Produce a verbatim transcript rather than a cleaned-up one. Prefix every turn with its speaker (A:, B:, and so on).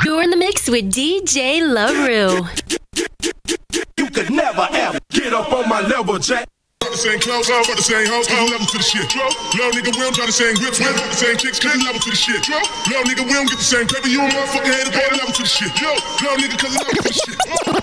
A: You're in the mix with D J LaRue.
B: You could never ever get up on my level, Jack.
C: The same clothes, all the same hoes, cause level to the shit. Little nigga, we don't try the same whips, whip the same kicks, cause level to the shit. Little nigga, we don't get the same paper, you a motherfucker hater, boy, level to the shit. Little nigga, cause level to the shit.